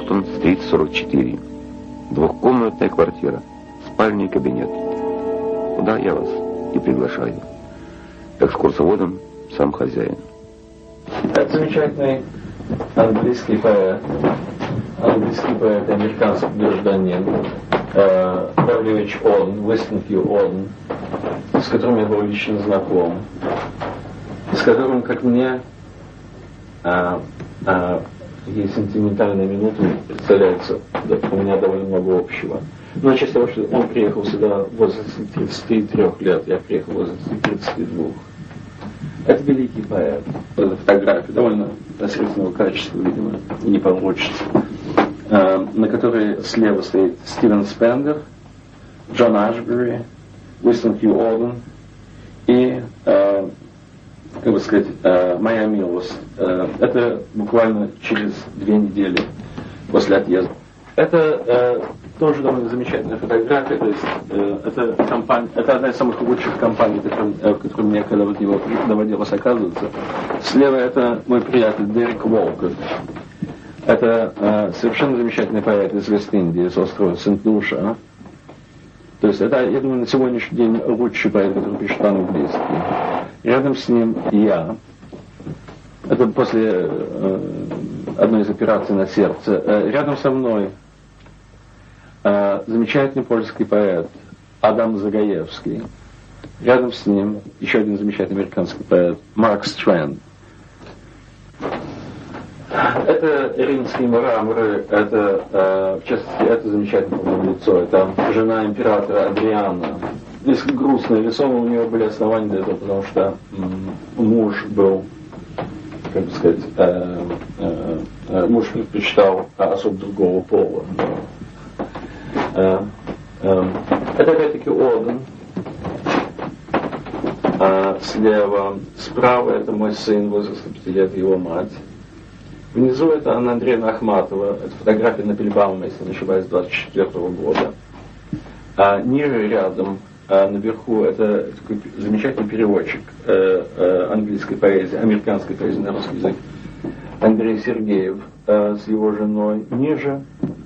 Бостон-стрит, 44. Двухкомнатная квартира, спальня и кабинет. Куда я вас и приглашаю. Экскурсоводом сам хозяин. Это замечательный английский поэт, американский гражданин, W.H. Auden, Winston Q. Auden, с которым я был лично знаком, с которым, как мне, такие сентиментальные минуты представляются, у меня довольно много общего. Но начать с того, что он приехал сюда в возрасте 33 лет, я приехал в возрасте 32. Это великий поэт. Это фотография довольно посредственного качества, видимо, и не получится, на которой слева стоит Стивен Спендер, Джон Ашбери, Уинстон Хью Оден и, как бы сказать, моя милость. Это буквально через 2 недели после отъезда. Это тоже довольно замечательная фотография. То есть, это одна из самых лучших компаний, в которой мне когда-либо доводилось оказываться. Слева это мой приятель Дерек Уолкер. Это совершенно замечательный поэт из Вест-Индии, с острова Сент-Луша. То есть это, я думаю, на сегодняшний день лучший поэт, который пишет по-английски. Рядом с ним я. Это после одной из операций на сердце. Рядом со мной замечательный польский поэт Адам Загаевский. Рядом с ним еще один замечательный американский поэт Марк Стрэнд. Это римские мраморы, это, в частности, это замечательное лицо. Это жена императора Адриана. Несколько грустное лицо, но у нее были основания для этого, потому что муж был, как бы сказать, муж предпочитал особо другого пола. Это опять-таки Оден. Слева, справа это мой сын, возраста 5 лет, его мать. Внизу это Анна Андреевна Ахматова. Это фотография на Пельбаума, если не ошибаюсь, 24 года. А ниже рядом, наверху, это такой замечательный переводчик английской поэзии, американской поэзии на русский язык. Андрей Сергеев с его женой. Ниже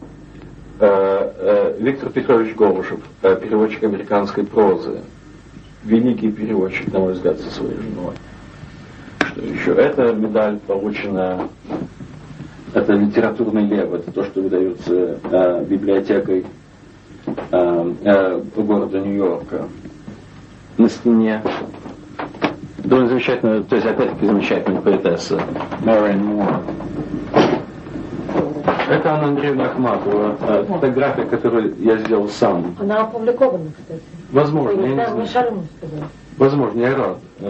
Виктор Петрович Голышев, переводчик американской прозы. Великий переводчик, на мой взгляд, со своей женой. Что еще? Это медаль, полученная, это литературный лев, это то, что выдается библиотекой города Нью-Йорка. На стене довольно замечательная, то есть опять-таки замечательная поэтесса Мэриан Мур. Это Анна Андреевна Ахматова, фотография, которую я сделал сам. Она опубликована, кстати. Возможно, я не знаю. Возможно, я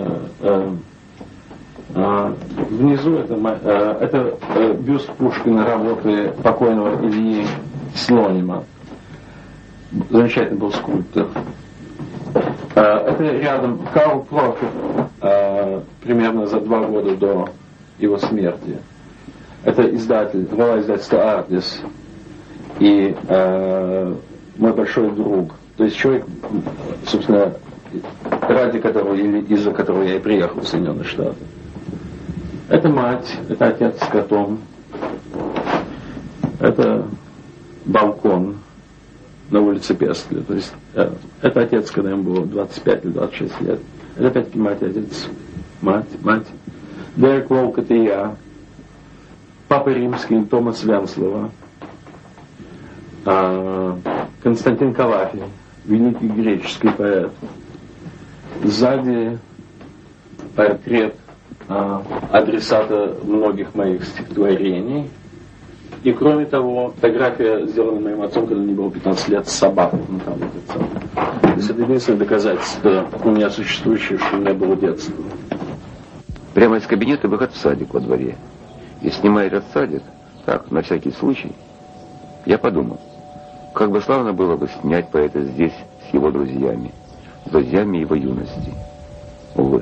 рад. Внизу это бюст Пушкина работы покойного Ильи Слонима. Замечательный был скульптор. Это рядом Карл Прокофьев, примерно за 2 года до его смерти. Это глава издательства «Артис» и мой большой друг. То есть человек, собственно, ради которого или из-за которого я и приехал в Соединенные Штаты. Это мать, это отец с котом. Это балкон на улице Пестеля. То есть это отец, когда ему было 25 или 26 лет. Это опять-таки мать, отец. Мать. Дерек Волк, это я. Папа Римский, Томас Венслова. Константин Калафий, великий греческий поэт. Сзади портрет адресата многих моих стихотворений. И кроме того, фотография, сделана моим отцом, когда мне было 15 лет, с собакой. То есть это единственное доказательство у меня существующее, что у меня было детство. Прямо из кабинета выход в садик во дворе. И снимая этот садик, так, на всякий случай, я подумал, как бы славно было бы снять поэта здесь с его друзьями его юности. Увы.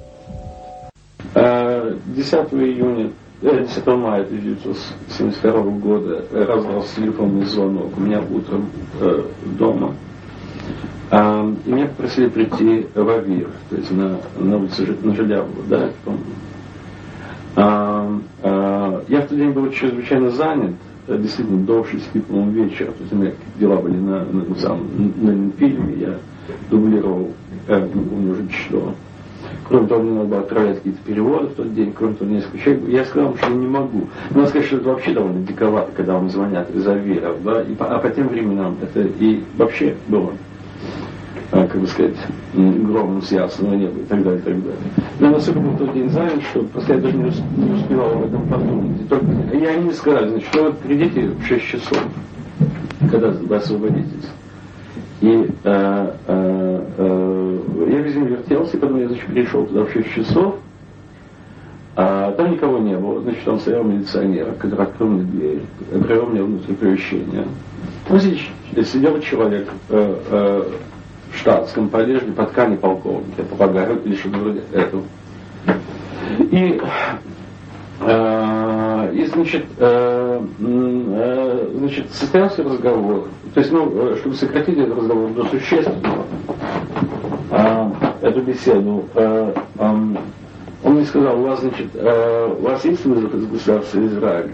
10 мая 1972 года раздался телефонный звонок у меня утром дома. И меня попросили прийти в Авир, то есть на улице на Желябова, да, я в тот день был чрезвычайно занят, действительно до 6, по-моему, вечера. То есть у меня дела были на фильме, я дублировал, не помню уже что. Кроме того, мне надо было отправлять какие-то переводы в тот день, кроме того, несколько человек. Я сказал, что я не могу. Надо сказать, что это вообще довольно диковато, когда вам звонят из Авиров, да, а по тем временам это и вообще было, как бы сказать, громом с ясного неба и так далее, и так далее. Но я настолько был в тот день занят, что просто я даже не успевал об этом подумать. И только, и они мне сказали, значит, что вот придите в 6 часов, когда вы освободитесь. И я весь день вертелся, и потом я, значит, пришел туда в 6 часов, а там никого не было. Значит, там стоял милиционер, который открыл мне дверь, привел меня внутрь помещения. Ну, здесь сидел человек в штатском, по одежде, по ткани полковника, по погару или что-то вроде этого. И значит, состоялся разговор. То есть, чтобы сократить этот разговор до существенного, эту беседу, он мне сказал, у вас есть вызов из государства Израиль?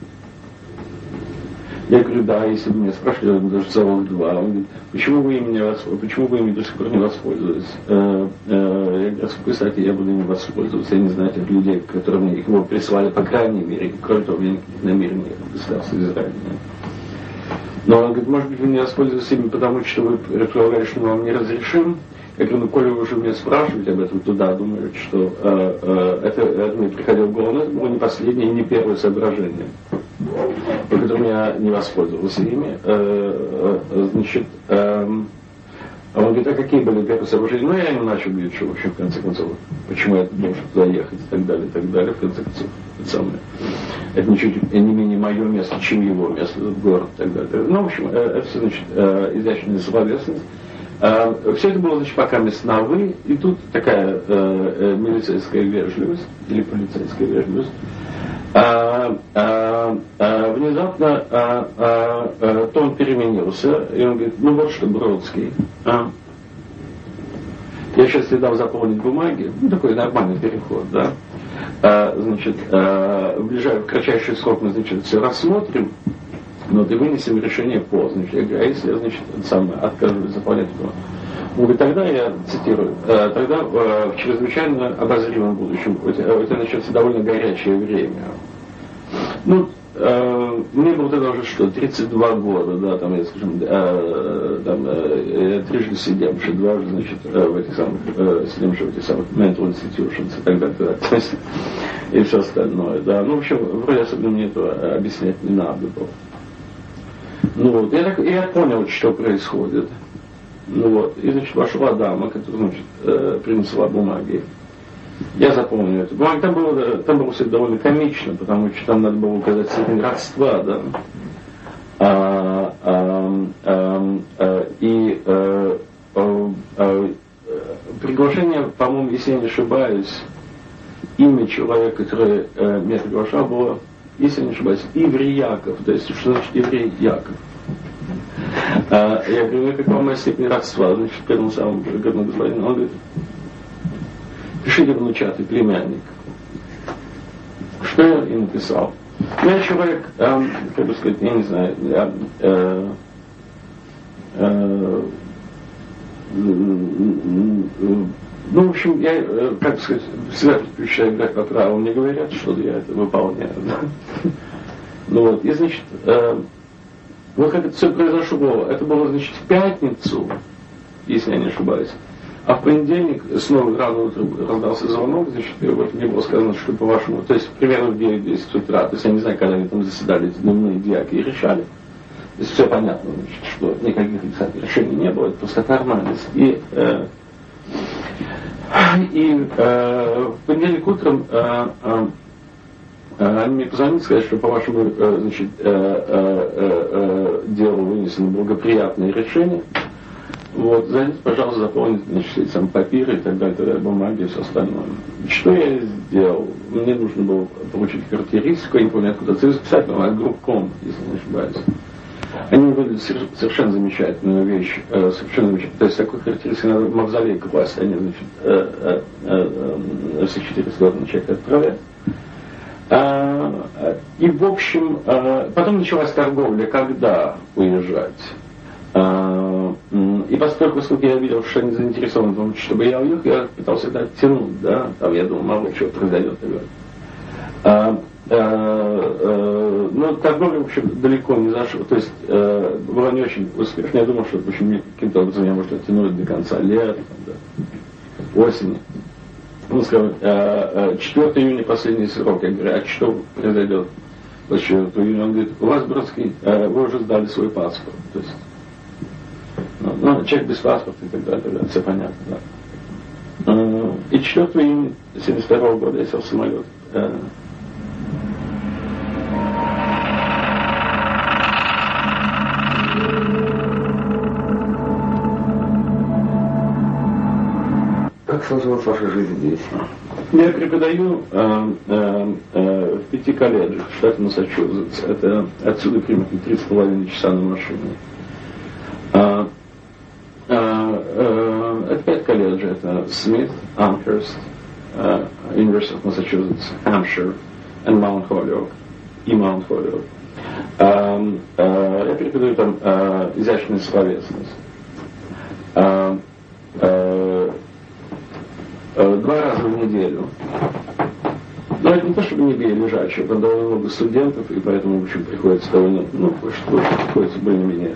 Я говорю, да, если бы меня спрашивали, я бы даже завел 2. Он говорит, почему вы ими до сих пор не воспользовались? Я говорю, с какой стати я буду ими воспользоваться? Я не знаю тех людей, которые мне его прислали, по крайней мере, кроме того, у меня никаких намерений в государстве Израиля. Но он говорит, может быть, вы не воспользуетесь ими, потому что вы предполагали, что мы вам не разрешим. Я говорю, коли вы уже меня спрашиваете об этом, то да, думаю, что это мне приходило в голову, но это было не последнее и не первое соображение, по которому я не воспользовался ими. Значит, он говорит, а какие были первые соображения? Ну, я ему начал говорить, что, в общем, в конце концов, почему я должен туда ехать и так далее, и так далее. В конце концов, это ничуть не менее мое место, чем его место, этот город и так далее. Ну, в общем, это все, значит, изящная словесность. Все это было, значит, пока на «вы», и тут такая милицейская вежливость, или полицейская вежливость. Внезапно тон переменился, и он говорит, ну вот что, Бродский, я сейчас тебе дам заполнить бумаги, ну такой нормальный переход, да, значит, в кратчайший срок мы, значит, все рассмотрим, но и вынесем решение по, значит, я говорю, а если я, значит, откажусь заполнять его? Он говорит, тогда, я цитирую, тогда в чрезвычайно обозримом будущем, это начнется довольно горячее время. Ну, мне было тогда уже что, 32 года, да, там, я, скажем, трижды сидевший, дважды, значит, в этих самых, сидевший в этих самых mental institutions и так далее, то есть, и все остальное, да. Ну, в общем, вроде особенно мне это объяснять не надо было. Ну вот, я понял, что происходит. Ну вот, и, значит, вошла дама, которая, значит, принесла бумаги. Я запомнил эту бумагу. Там было все довольно комично, потому что там надо было указать степень родства, да. Приглашение, по-моему, если я не ошибаюсь, имя человека, который меня приглашал, было, если я не ошибаюсь, Иври Яков. То есть, что значит Еврей Яков? Я говорю, ну какова моя степень родства? Значит, к этому самому годному господину, он говорит, пишите внучатый племянник. Что я и написал. Я человек, как бы сказать, я не знаю, ну, в общем, я, как бы сказать, всегда предпочитаю играть по правилам, мне говорят, что я это выполняю. Да? Ну вот, и, значит, вот как это все произошло, это было, значит, в пятницу, если я не ошибаюсь, а в понедельник снова рано утром раздался звонок, значит, и вот мне было сказано, что по-вашему, то есть примерно в 9-10 утра, то есть я не знаю, когда они там заседали, эти дневные диаки, и решали, то есть все понятно, значит, что никаких решений не было, это просто нормальность. И в понедельник утром они мне позвонили, сказать, что по вашему, значит, делу вынесено благоприятное решение. Вот, зайдите, пожалуйста, заполните, значит, эти самые папиры и так далее, бумаги и все остальное. Что я сделал? Мне нужно было получить характеристику, я не помню, откуда это записать, но группком, если не ошибаюсь. Они выдали совершенно замечательную вещь, совершенно замечательную. То есть такой характеристикой надо в мавзолей класть, они, значит, все 4 стороны человека отправляют. И, в общем, потом началась торговля, когда уезжать. И поскольку я видел, что они заинтересованы в том, чтобы я уехал, я пытался это оттянуть, да, там я думал, мало чего произойдет. Но торговля, в общем, далеко не зашла, то есть была не очень успешной. Я думал, что, в общем, каким-то образом я, может, оттянуть до конца лета, да, осени. Он сказал, 4 июня последний срок. Я говорю, а что произойдет по 4 июня? Он говорит, у вас, Бродский, вы уже сдали свой паспорт. То есть, ну, человек без паспорта и так далее, все понятно, да. И 4 июня 1972 года я сел в самолет. Как сложилась ваша жизнь здесь? Я преподаю в 5 колледжах в штате Массачусетс. Это отсюда примерно 3,5 часа на машине. Это 5 колледжей. Это Смит, Amherst, University of Massachusetts, Hampshire и Mount Holyoke. Я преподаю там изящную словесность. 2 раза в неделю. Но это не то, чтобы неделя лежачая, там довольно много студентов, и поэтому, в общем, приходится довольно, приходится более-менее.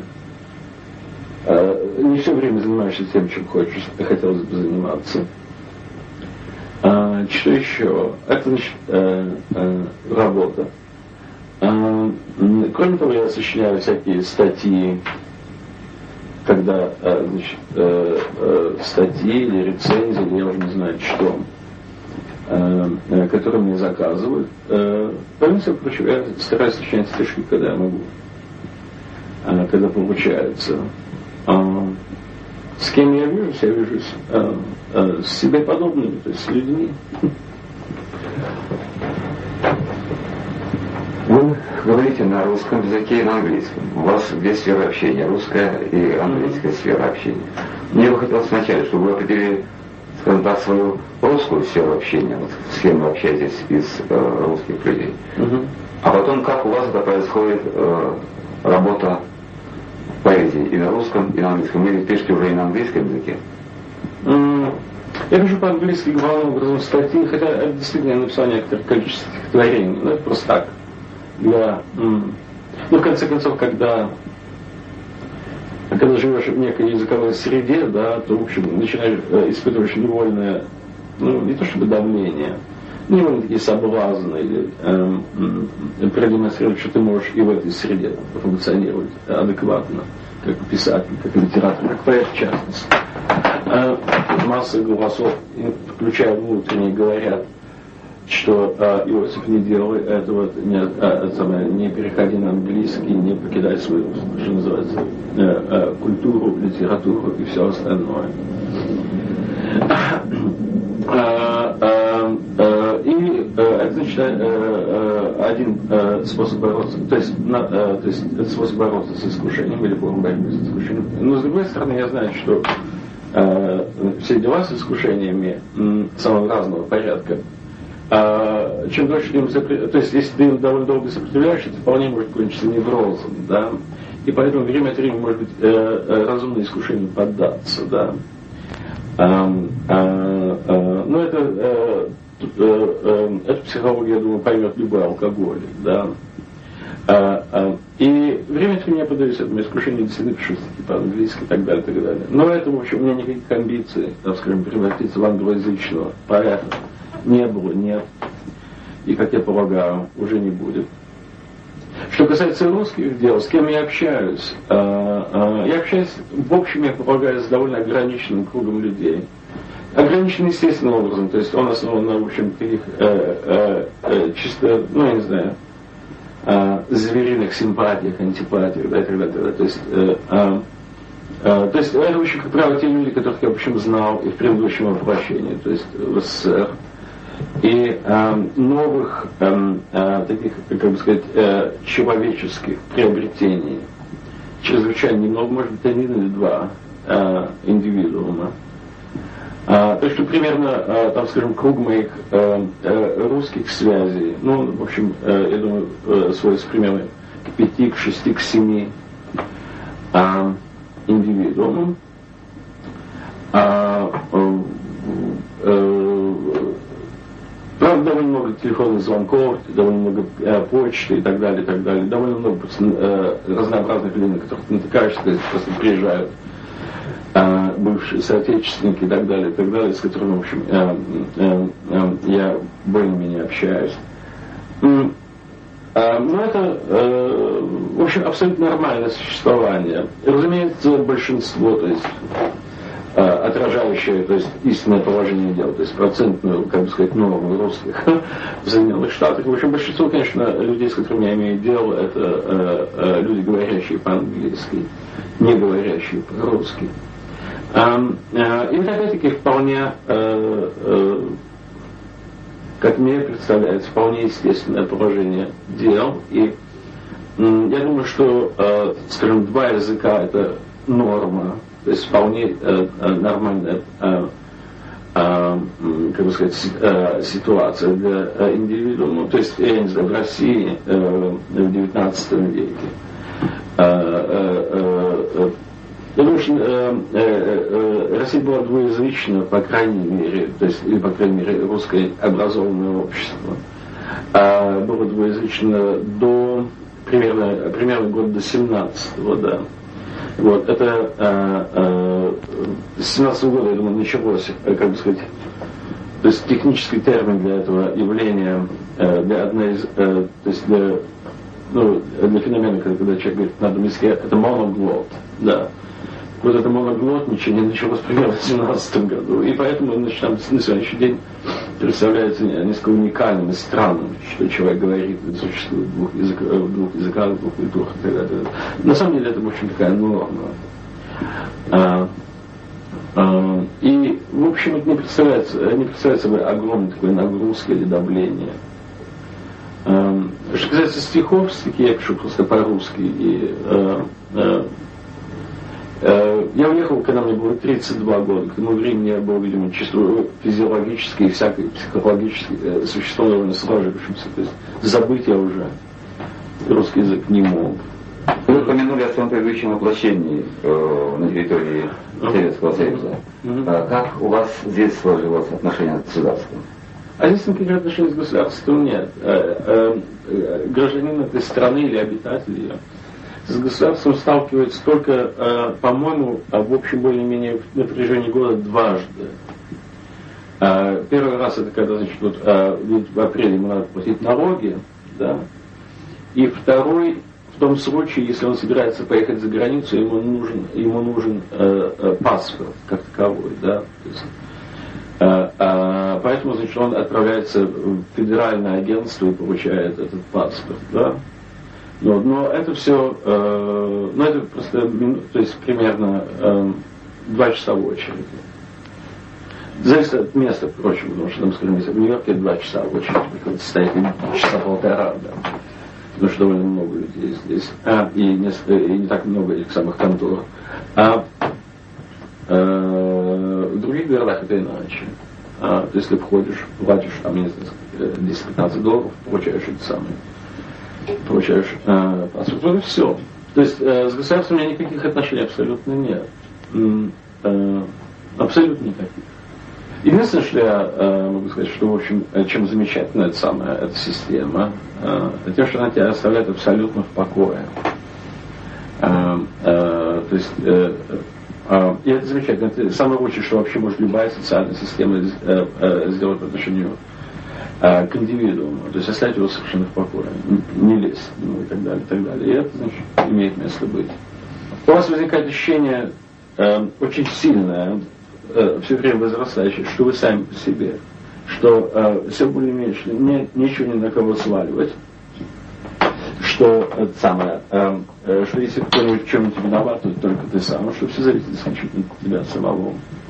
Не все время занимаешься тем, чем хочешь, хотелось бы заниматься. Что еще? Это, значит, работа. Кроме того, я сочиняю всякие статьи, когда, значит, статьи или рецензии, или я уже не знаю что, которые мне заказывают. Помимо всего прочего, я стараюсь сочинять стишки, когда я могу, когда получается. С кем я вижусь? Я вижусь с себе подобными, то есть с людьми. Вы говорите на русском языке и на английском. У вас две сферы общения, русская и английская сфера общения. Мне бы хотелось вначале, чтобы вы определили, скажем так, свою русскую сферу общения, вот, с кем вы общаетесь из русских людей. А потом, как у вас это происходит работа поэзии и на русском, и на английском. Вы пишете уже и на английском языке? Я пишу по-английски главным образом статьи, хотя это действительно я написал некоторое количество стихотворений, но это просто так. Для, в конце концов, когда живешь в некой языковой среде, да, то, в общем, начинаешь испытывать невольное, не то чтобы давление, невольно такие соблазны, или продемонстрировать, что ты можешь и в этой среде функционировать адекватно, как писатель, как литератор, как поэт в частности. Масса голосов, включая внутренние, говорят, что Иосиф, не делай этого, не переходи на английский, не покидай свою, что называется, культуру, литературу и все остальное. И это, значит, один способ бороться, то есть это способ бороться с искушением или форма борьбы с искушением. Но с другой стороны, я знаю, что все дела с искушениями самого разного порядка, чем дольше им то есть если ты им довольно долго сопротивляешься, это вполне может кончиться неврозом, да, и поэтому время от времени может быть разумное искушение поддаться, да. Но эту психологию, я думаю, поймет любой алкоголик, да. И время от времени я подаюсь этому искушению, действительно пишу стихи по-английски и так далее, и так далее. Но это, в общем, у меня никаких амбиций, так скажем, превратиться в англоязычного поэта не было, нет. И, как я полагаю, уже не будет. Что касается русских дел, с кем я общаюсь? Я общаюсь, в общем, я полагаю, с довольно ограниченным кругом людей. Ограниченным естественным образом, то есть он основан на, в общем, таких чисто, я не знаю, звериных симпатиях, антипатиях, да, и так далее. То есть это, в общем, как правило, те люди, которых я, в общем, знал и в предыдущем воплощении, то есть в СССР. И новых, таких, как бы сказать, человеческих приобретений чрезвычайно немного, может быть, 1 или 2 индивидуума. Так что примерно, там, скажем, круг моих русских связей, ну, в общем, я думаю, сводится примерно к 5, к 6, к 7 индивидуумам. Правда, довольно много телефонных звонков, довольно много почты и так далее, довольно много разнообразных людей, на которых ты натыкаешься, то есть просто приезжают бывшие соотечественники и так далее, с которыми, в общем, я более-менее общаюсь. Но это, в общем, абсолютно нормальное существование. И, разумеется, большинство, то есть отражающее, то есть истинное положение дел, то есть процентную, как бы сказать, норму русских в Соединенных Штатах. В общем, большинство, конечно, людей, с которыми я имею дело, это люди, говорящие по-английски, не говорящие по-русски. И это, опять-таки, вполне, как мне представляется, вполне естественное положение дел. И я думаю, что, скажем, 2 языка – это норма, то есть вполне нормальная, как бы сказать, ситуация для индивидуума. То есть, я не знаю, в России в XIX веке. Я думаю, что Россия была двуязычна, по крайней мере, то есть, или, по крайней мере, русское образованное общество было двуязычно до примерно года до 17-го, да. Вот, это с 17 года, я думаю, началось, как бы сказать, то есть технический термин для этого явления, для одной из, то есть для феномена, когда человек говорит на одном языке, это моноглот, да. Вот это моноглотничание началось примерно в 17 году, и поэтому, значит, там, на сегодняшний день представляется несколько уникальным и странным, что человек говорит, существует в 2 языках, в 2 культурах и так далее. На самом деле это, в общем, такая норма. И, в общем, это не представляет собой огромной такой нагрузки или давления. Что касается стихов, стихи я пишу просто по-русски, и я уехал, когда мне было 32 года. К тому времени я был, видимо, чисто физиологически и всякое психологически существом довольно сложившимся. То есть забыть я уже русский язык не мог. Вы упомянули о своем предыдущем воплощении на территории Советского Союза. Как у вас здесь сложилось отношение с государством? А здесь никаких отношений с государством нет. Гражданин этой страны или обитатель ее с государством сталкивается только, по-моему, в общем, более-менее на протяжении года дважды. Первый раз это когда, значит, вот, в апреле ему надо платить налоги, да, и второй в том случае, если он собирается поехать за границу, ему нужен паспорт как таковой, да, то есть, поэтому, значит, он отправляется в федеральное агентство и получает этот паспорт, да. Но это все, это просто, то есть примерно 2 часа в очереди. Зависит от места, впрочем, потому что, там, скажем, если в Нью-Йорке 2 часа в очереди приходится стоять часа 1,5, да. Потому что довольно много людей здесь, и не так много этих самых контор. В других городах это иначе. То есть ты входишь, платишь там, не знаю, $10-15, получаешь это самое. Получаешь паспорт. Вот и все. То есть с государством у меня никаких отношений абсолютно нет. Абсолютно никаких. Единственное, что я могу сказать, что, в общем, чем замечательна эта система, тем, что она тебя оставляет абсолютно в покое. То есть, и это замечательно. Это самое лучшее, что вообще может любая социальная система сделать по отношению к индивидууму. То есть оставить его совершенно в покое. Не лезть к нему и так далее, и так далее. И это, значит, имеет место быть. У вас возникает ощущение очень сильное, все время возрастающее, что вы сами по себе, что все более-менее, что нечего ни на кого сваливать, что это самое, что если кто-нибудь в чем-нибудь виноват, то только ты сам, что все зависит исключительно от тебя самого.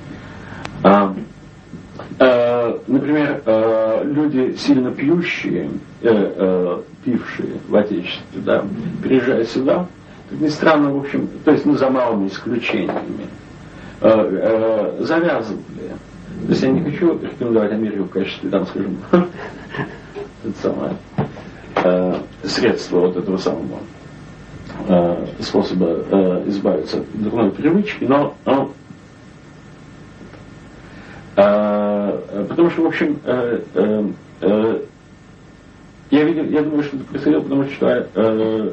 Например, люди сильно пьющие, пившие в Отечестве, да, приезжая сюда, как ни странно, в общем, то есть, за малыми исключениями, завязывали. То есть я не хочу рекомендовать Америку в качестве, там, скажем, это самое средство вот этого самого способа избавиться от дурной привычки, но потому что, в общем, я думаю, что это происходило, потому что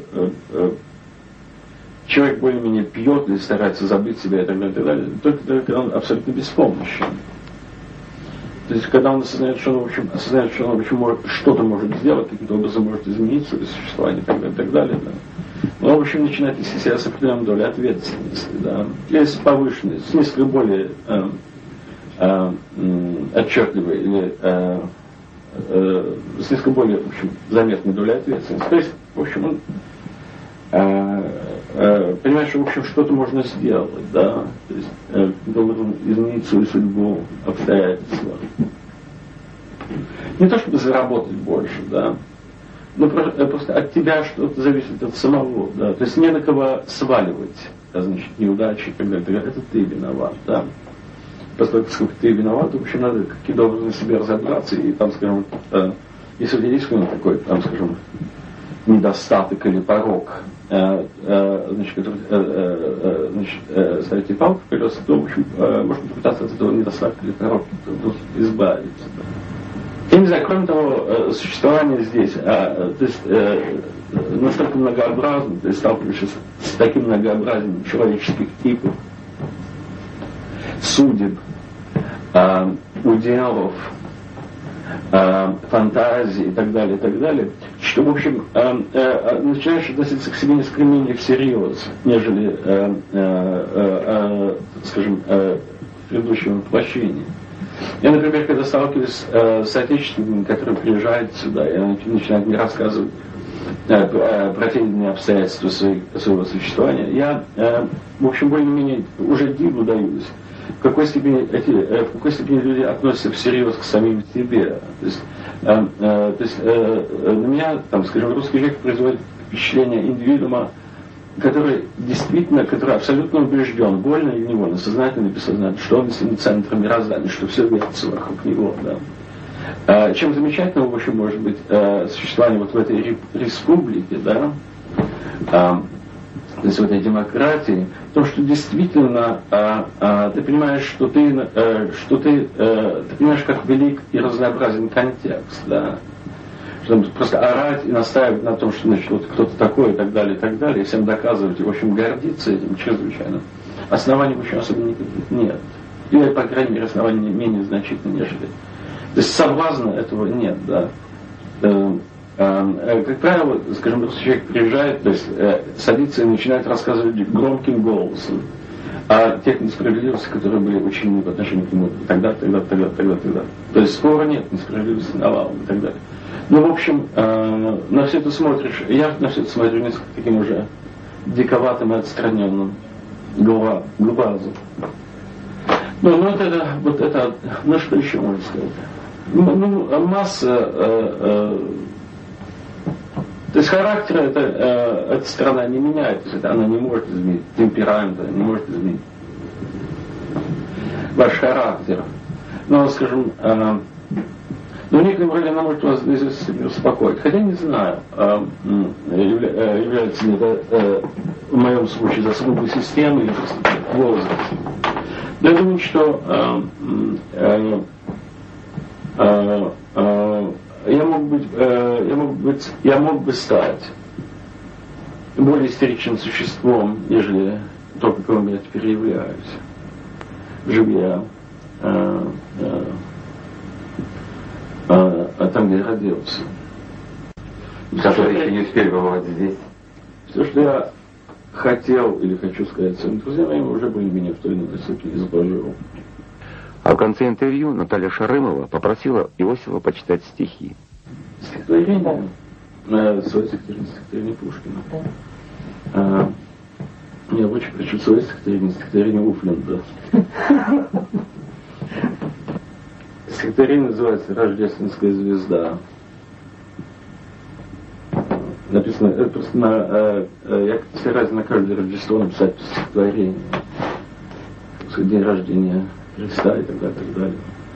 человек более-менее пьет или старается забыть себя и так далее, только когда он абсолютно беспомощен. То есть, когда он осознает, что он, в общем, что-то может сделать, каким-то образом может изменить свое существование и так далее, да. Он, в общем, начинает вести себя с определенной долей ответственности, да. Есть повышенный, с несколько более отчетливой или с несколько более, в общем, заметной долей ответственности. То есть, в общем, он понимает, что, в общем, что-то можно сделать, да, то есть должен изменить свою судьбу, обстоятельства. Не то, чтобы заработать больше, да, но просто от тебя что-то зависит от самого, да, то есть не на кого сваливать, значит, неудачи и так далее, это ты виноват, да. Поскольку ты виноват, в общем, надо какие-то образом на себе разобраться, и там, скажем, если у тебя есть какой-то такой, там, скажем, недостаток или порог, значит, который ставит тебе палку в колеса, то, в общем, можно попытаться от этого недостатка или порога избавиться. Я не знаю, кроме того, существование здесь, то есть настолько многообразно, то есть сталкиваешься с таким многообразием человеческих типов, судеб, уделов, фантазии и так далее, что, в общем, начинаешь относиться к себе несколько менее всерьез, нежели, скажем, в предыдущем воплощении. Я, например, когда сталкиваюсь с соотечественниками, которые приезжают сюда и начинают мне рассказывать про те или иные обстоятельства своего существования, я, в общем, более-менее уже диву даюсь, в какой степени люди относятся всерьез к самим себе. То есть на меня, там, скажем, русский язык производит впечатление индивидуума, который действительно, который абсолютно убежден, вольно или невольно, сознательно или бессознательно, что он есть центр мироздания, что все вертится вокруг него. Да. Чем замечательно, в общем, может быть существование вот в этой республике, да, то есть в этой демократии, то, что действительно ты понимаешь, что ты понимаешь, как велик и разнообразен контекст, да. Что просто орать и настаивать на том, что, значит, вот кто-то такой и так далее, и всем доказывать, и, в общем, гордиться этим чрезвычайно. Оснований, в общем, особо никаких нет. Или, по крайней мере, оснований менее значительные, нежели. То есть соблазна этого нет, да. Как правило, скажем, если человек приезжает, то есть садится и начинает рассказывать громким голосом о тех несправедливостях, которые были учинены по отношению к нему тогда. То есть спора нет, несправедливости навалом и так далее. Ну, в общем, на все это смотришь, я на все это смотрю несколько таким уже диковатым и отстраненным глазом. Ну, что еще можно сказать? Масса, то есть характер эта страна не меняет, то есть она не может изменить темперамент, не может изменить ваш характер. Но, скажем, в некотором роде она может вас успокоить. Хотя не знаю, является ли это в моем случае заслугой системы или просто возраст. Но я думаю, что я мог бы стать более истеричным существом, нежели то, каковым я теперь являюсь. Живя там, где я родился. Который еще не успели побывать здесь. Все, что я хотел или хочу сказать своим друзьям, я уже более-менее в той или иной степени изложил. А в конце интервью Наталья Шарымова попросила Иосифа почитать стихи. Стихотворение? Свое стихотворение Пушкина. Да. Я очень хочу свое стихотворение Уфленда. Стихотворение называется «Рождественская звезда». Написано, это просто я стараюсь на каждое Рождество написать стихотворение. День рождения Христа и так далее, и так далее.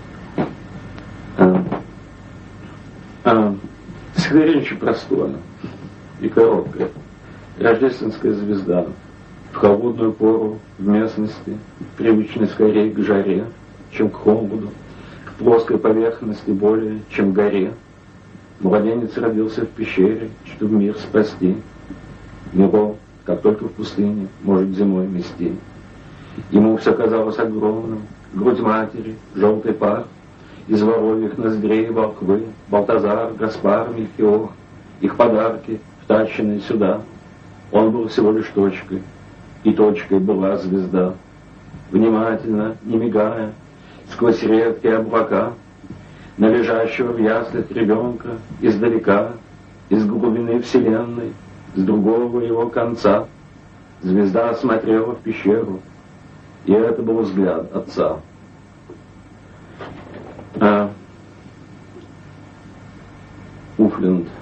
Стихотворение очень простое и короткое. Рождественская звезда. В холодную пору в местности, привычной скорее к жаре, чем к холоду, к плоской поверхности более, чем к горе. Младенец родился в пещере, чтобы мир спасти. Него, как только в пустыне, может зимой мести. Ему все казалось огромным, грудь матери, желтый пар, из воровьих ноздрей волхвы, Балтазар, Гаспар, Мельхиор, их подарки, втащенные сюда. Он был всего лишь точкой, и точкой была звезда. Внимательно, не мигая, сквозь редкие облака, на лежащего в яслях ребенка издалека, из глубины вселенной, с другого его конца, звезда смотрела в пещеру, и это был взгляд отца. Уфлинда,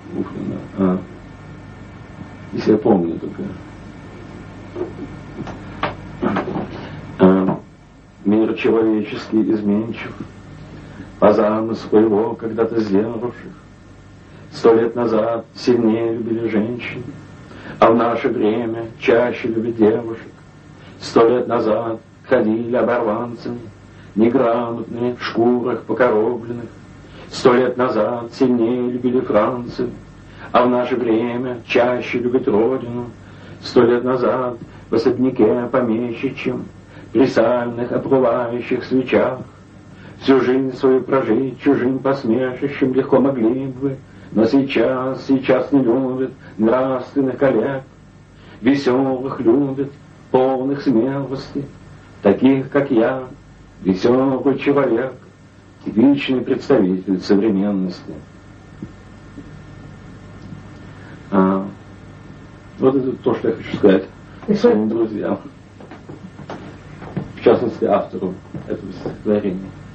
если я помню только. Мир человеческий изменчив, по замыслу его когда-то сделавших. 100 лет назад сильнее любили женщин, а в наше время чаще любят девушек. 100 лет назад ходили оборванцами, неграмотными, в шкурах покоробленных. 100 лет назад сильнее любили Францию, а в наше время чаще любят родину. 100 лет назад в особняке помещичьем, при сальных оплывающих свечах, всю жизнь свою прожить чужим посмешищем легко могли бы, но сейчас не любят нравственных коллег, веселых любят, полных смелости, таких, как я, веселый человек, типичный представитель современности. Вот это то, что я хочу сказать своим друзьям, в частности автору этого стихотворения.